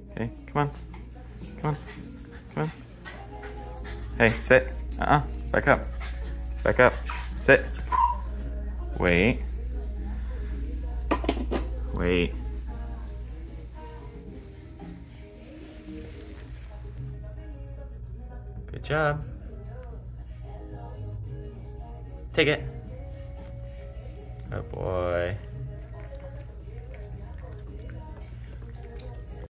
Okay, come on. Come on. Come on. Hey, sit. Back up. Back up. Sit. Wait. Wait. Good job. Take it. Oh boy.